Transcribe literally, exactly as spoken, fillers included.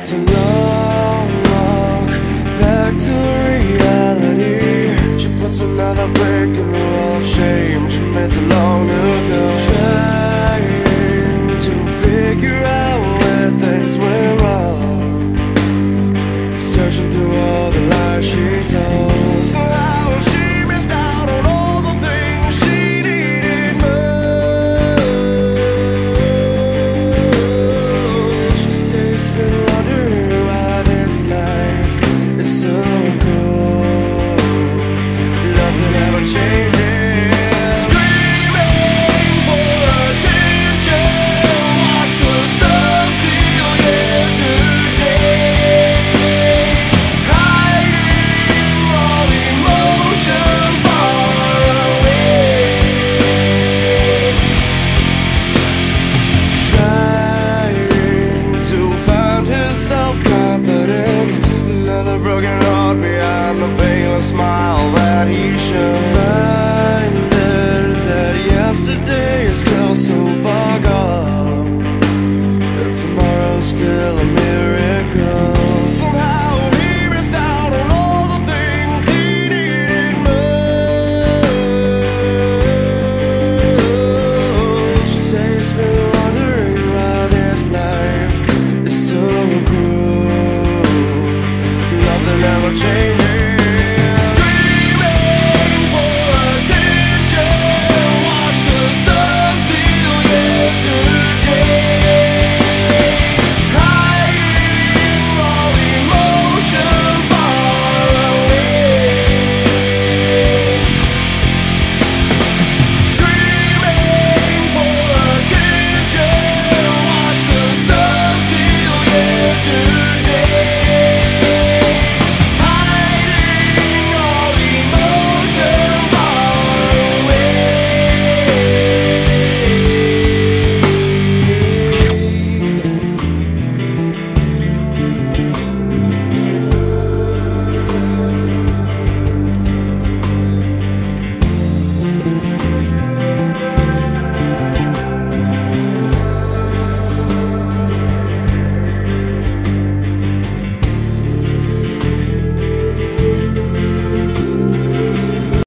It's a long walk back to reality. She puts another brick in the wall of shame she made too long ago. Trying to figure out where things went wrong, searching through all the lies she told. Somehow she missed out on all the things she needed most. Today's been wondering why this life is so cool. Nothing ever changes. Self-confidence, another broken heart behind the painless smile that he showed. Reminded that yesterday is still so far gone, that tomorrow's still a miracle. Somehow he missed out on all the things he needed most. Today's been wondering why this life is so cruel. Never change.